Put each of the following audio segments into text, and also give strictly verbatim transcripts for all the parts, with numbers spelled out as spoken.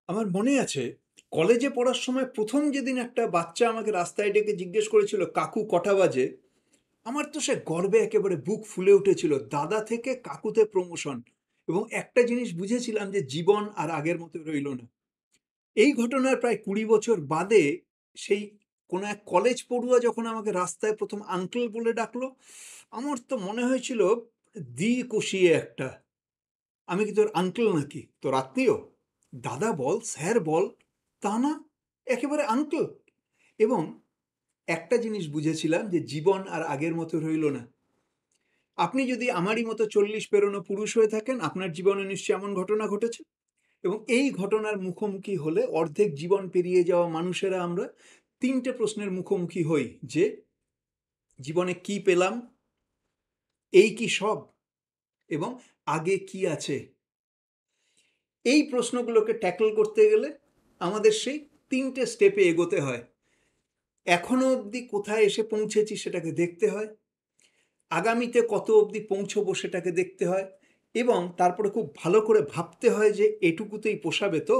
আমার মনে আছে কলেজে পড়ার সময় প্রথম যেদিন একটা বাচ্চা আমাকে রাস্তায় ডেকে জিজ্ঞেস করেছিল কাকু কটা বাজে। আমার তো সে গর্বে একেবারে বুক ফুলে উঠেছিল, দাদা থেকে কাকুতে প্রমোশন। এবং একটা জিনিস বুঝেছিলাম যে জীবন আর আগের মতো রইল না। এই ঘটনার প্রায় কুড়ি বছর বাদে সেই কোনো এক কলেজ পড়ুয়া যখন আমাকে রাস্তায় প্রথম আঙ্কেল বলে ডাকলো, আমার তো মনে হয়েছিল দি কষিয়ে একটা, আমি কি তোর আঙ্কেল নাকি, তোর আত্মীয়? দাদা বল, স্যার বল, তা না, একেবারে আঙ্কেল। এবং একটা জিনিস বুঝেছিলাম যে জীবন আর আগের মতো রইল না। আপনি যদি আমারই মতো চল্লিশ পেরোনো পুরুষ হয়ে থাকেন, আপনার জীবনে নিশ্চয়ই এমন ঘটনা ঘটেছে। এবং এই ঘটনার মুখোমুখি হলে অর্ধেক জীবন পেরিয়ে যাওয়া মানুষেরা আমরা তিনটে প্রশ্নের মুখোমুখি হই, যে জীবনে কি পেলাম, এই কি সব, এবং আগে কি আছে। এই প্রশ্নগুলোকে ট্যাকল করতে গেলে আমাদের সেই তিনটে স্টেপে এগোতে হয়। এখনো অবধি কোথায় এসে পৌঁছেছি সেটাকে দেখতে হয়, আগামীতে কত অবধি পৌঁছবো সেটাকে দেখতে হয়, এবং তারপরে খুব ভালো করে ভাবতে হয় যে এটুকুতেই পোষাবে তো।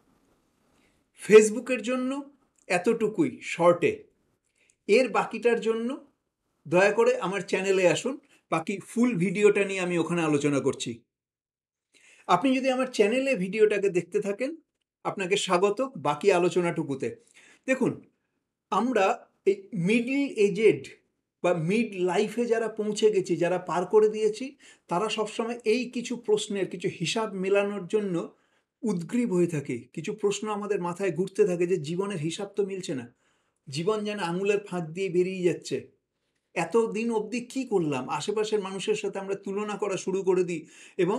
ফেসবুকের জন্য এতটুকুই শর্টে, এর বাকিটার জন্য দয়া করে আমার চ্যানেলে আসুন, বাকি ফুল ভিডিওটা নিয়ে আমি ওখানে আলোচনা করছি। আপনি যদি আমার চ্যানেলে ভিডিওটাকে দেখতে থাকেন, আপনাকে স্বাগত বাকি আলোচনাটুকুতে। দেখুন, আমরা এই মিডল এজেড বা মিড লাইফে যারা পৌঁছে গেছি, যারা পার করে দিয়েছি, তারা সবসময় এই কিছু প্রশ্নের কিছু হিসাব মেলানোর জন্য উদ্গ্রীব হয়ে থাকে। কিছু প্রশ্ন আমাদের মাথায় ঘুরতে থাকে যে জীবনের হিসাব তো মিলছে না, জীবন যেন আঙুলের ফাঁক দিয়ে বেরিয়ে যাচ্ছে। এত দিন অবধি কি করলাম, আশেপাশের মানুষের সাথে আমরা তুলনা করা শুরু করে দিই, এবং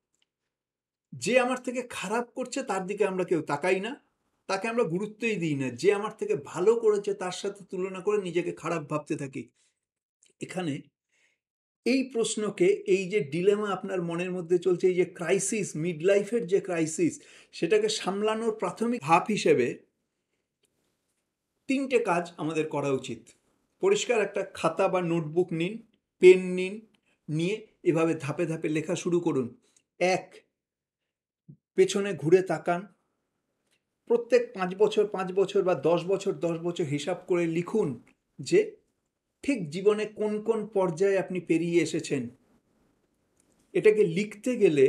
যে আমার থেকে খারাপ করছে তার দিকে আমরা কেউ তাকাই না, তাকে আমরা গুরুত্বই দিই না। যে আমার থেকে ভালো করেছে তার সাথে তুলনা করে নিজেকে খারাপ ভাবতে থাকি। এখানে এই প্রশ্নকে, এই যে ডিলেমা আপনার মনের মধ্যে চলছে, এই যে ক্রাইসিস, মিড লাইফের যে ক্রাইসিস, সেটাকে সামলানোর প্রাথমিক ধাপ হিসেবে তিনটে কাজ আমাদের করা উচিত। পরিষ্কার একটা খাতা বা নোটবুক নিন, পেন নিন, নিয়ে এভাবে ধাপে ধাপে লেখা শুরু করুন। এক, পেছনে ঘুরে তাকান। প্রত্যেক পাঁচ বছর পাঁচ বছর বা দশ বছর দশ বছর হিসাব করে লিখুন যে ঠিক জীবনে কোন কোন পর্যায়ে আপনি পেরিয়ে এসেছেন। এটাকে লিখতে গেলে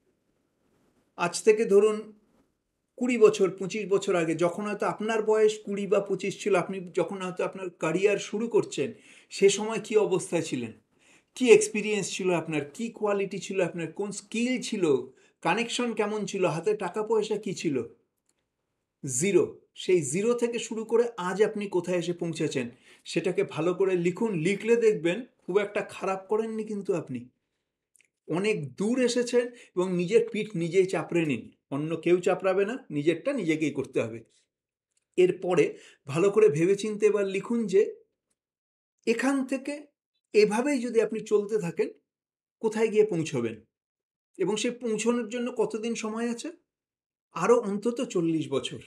আজ থেকে ধরুন কুড়ি বছর পঁচিশ বছর আগে, যখন হয়তো আপনার বয়স কুড়ি বা পঁচিশ ছিল, আপনি যখন হয়তো আপনার ক্যারিয়ার শুরু করছেন, সে সময় কি অবস্থায় ছিলেন, কি এক্সপিরিয়েন্স ছিল আপনার, কি কোয়ালিটি ছিল আপনার, কোন স্কিল ছিল, কানেকশন কেমন ছিল, হাতে টাকা পয়সা কি ছিল। জিরো। সেই জিরো থেকে শুরু করে আজ আপনি কোথায় এসে পৌঁছেছেন সেটাকে ভালো করে লিখুন। লিখলে দেখবেন খুব একটা খারাপ করেননি কিন্তু আপনি, অনেক দূর এসেছেন। এবং নিজের পিঠ নিজেই চাপড়ে নিন, অন্য কেউ চাপড়াবে না, নিজেরটা নিজেকেই করতে হবে। এরপরে ভালো করে ভেবেচিন্তে এবার লিখুন যে এখান থেকে এভাবেই যদি আপনি চলতে থাকেন কোথায় গিয়ে পৌঁছবেন, এবং সে পৌঁছানোর জন্য কতদিন সময় আছে। আরও অন্তত চল্লিশ বছর।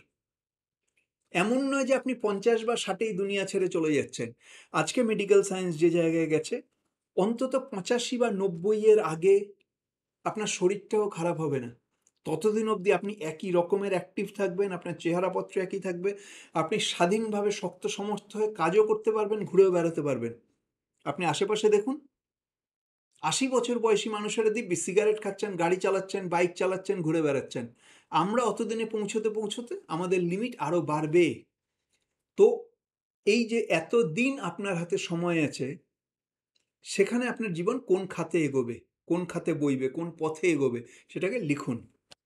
এমন নয় যে আপনি পঞ্চাশ বা ষাটেই দুনিয়া ছেড়ে চলে যাচ্ছেন। আজকে মেডিকেল সায়েন্স যে জায়গায় গেছে, অন্তত পঁচাশি বা নব্বই এর আগে আপনার শরীরটাও খারাপ হবে না। ততদিন অবধি আপনি একই রকমের অ্যাক্টিভ থাকবেন, আপনার চেহারাপত্র একই থাকবে, আপনি স্বাধীনভাবে শক্ত সমর্থ হয়ে কাজও করতে পারবেন, ঘুরেও বেড়াতে পারবেন। আপনি আশেপাশে দেখুন, আশি বছর বয়সী মানুষেরা দিব্যি সিগারেট খাচ্ছেন, গাড়ি চালাচ্ছেন, বাইক চালাচ্ছেন, ঘুরে বেড়াচ্ছেন। আমরা অতদিনে পৌঁছতে পৌঁছতে আমাদের লিমিট আরও বাড়বে। তো এই যে এত দিন আপনার হাতে সময় আছে, সেখানে আপনার জীবন কোন খাতে এগোবে, কোন খাতে বইবে, কোন পথে এগোবে, সেটাকে লিখুন।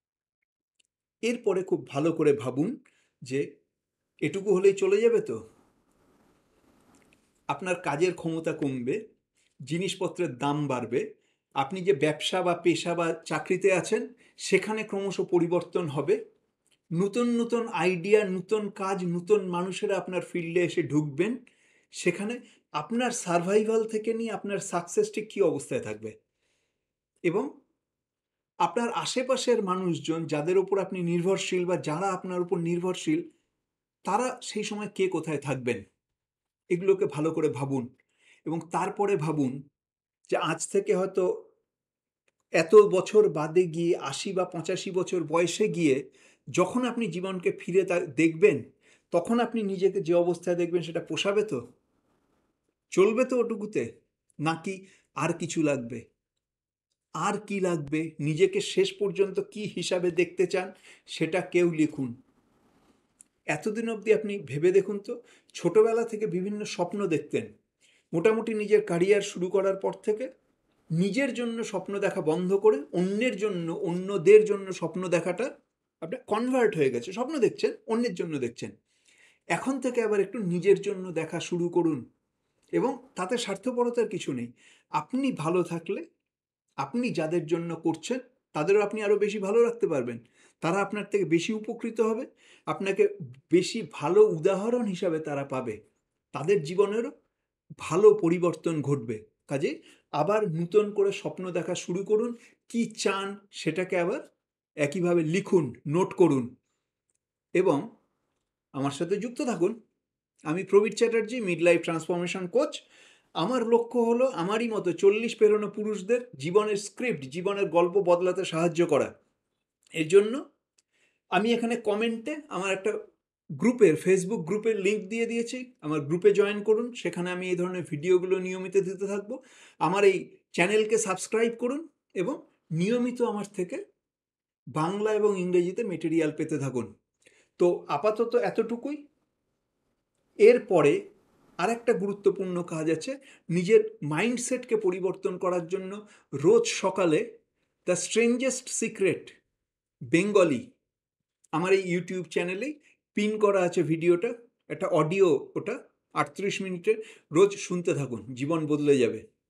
এরপরে খুব ভালো করে ভাবুন যে এটুকু হলেই চলে যাবে তো। আপনার কাজের ক্ষমতা কমবে, জিনিসপত্রের দাম বাড়বে, আপনি যে ব্যবসা বা পেশা বা চাকরিতে আছেন সেখানে ক্রমশ পরিবর্তন হবে, নতুন নতুন আইডিয়া, নতুন কাজ, নতুন মানুষেরা আপনার ফিল্ডে এসে ঢুকবেন। সেখানে আপনার সার্ভাইভাল থেকে নিয়ে আপনার সাকসেস ঠিক কী অবস্থায় থাকবে, এবং আপনার আশেপাশের মানুষজন যাদের উপর আপনি নির্ভরশীল বা যারা আপনার উপর নির্ভরশীল, তারা সেই সময় কে কোথায় থাকবেন, এগুলোকে ভালো করে ভাবুন। এবং তারপরে ভাবুন যে আজ থেকে হয়তো এত বছর বাদে গিয়ে আশি বা পঁচাশি বছর বয়সে গিয়ে যখন আপনি জীবনকে ফিরে দেখবেন, তখন আপনি নিজেকে যে অবস্থায় দেখবেন সেটা পোষাবে তো? চলবে তো ওটুকুতে? নাকি আর কিছু লাগবে? আর কি লাগবে? নিজেকে শেষ পর্যন্ত কি হিসাবে দেখতে চান সেটা কেউ লিখুন। এতদিন অবধি আপনি ভেবে দেখুন তো, ছোটবেলা থেকে বিভিন্ন স্বপ্ন দেখতেন। মোটামুটি নিজের ক্যারিয়ার শুরু করার পর থেকে নিজের জন্য স্বপ্ন দেখা বন্ধ করে অন্যের জন্য, অন্যদের জন্য স্বপ্ন দেখাটা আপনার কনভার্ট হয়ে গেছে। স্বপ্ন দেখছেন, অন্যের জন্য দেখছেন। এখন থেকে আবার একটু নিজের জন্য দেখা শুরু করুন, এবং তাতে স্বার্থপরতার কিছু নেই। আপনি ভালো থাকলে আপনি যাদের জন্য করছেন তাদেরও আপনি আরও বেশি ভালো রাখতে পারবেন। তারা আপনার থেকে বেশি উপকৃত হবে, আপনাকে বেশি ভালো উদাহরণ হিসাবে তারা পাবে, তাদের জীবনেরও ভালো পরিবর্তন ঘটবে। কাজে আবার নূতন করে স্বপ্ন দেখা শুরু করুন। কি চান সেটাকে আবার একইভাবে লিখুন, নোট করুন, এবং আমার সাথে যুক্ত থাকুন। আমি Prabir Chatterjee, mid life transformation coach. আমার লক্ষ্য হলো আমারই মতো চল্লিশ পেরোনো পুরুষদের জীবনের স্ক্রিপ্ট, জীবনের গল্প বদলাতে সাহায্য করা। এর জন্য আমি এখানে কমেন্টে আমার একটা গ্রুপের, ফেসবুক গ্রুপের লিঙ্ক দিয়ে দিয়েছি। আমার গ্রুপে জয়েন করুন, সেখানে আমি এই ধরনের ভিডিওগুলো নিয়মিত দিতে থাকবো। আমার এই চ্যানেলকে সাবস্ক্রাইব করুন এবং নিয়মিত আমার থেকে বাংলা এবং ইংরেজিতে মেটেরিয়াল পেতে থাকুন। তো আপাতত এতটুকুই। এরপরে আরেকটা গুরুত্বপূর্ণ কাজ আছে। নিজের মাইন্ডসেটকে পরিবর্তন করার জন্য রোজ সকালে দ্য স্ট্রেঞ্জেস্ট সিক্রেট বেঙ্গলি আমার এই ইউটিউব চ্যানেলেই পিন করা আছে ভিডিওটা, একটা অডিও, ওটা আটত্রিশ মিনিটের। রোজ শুনতে থাকুন, জীবন বদলে যাবে।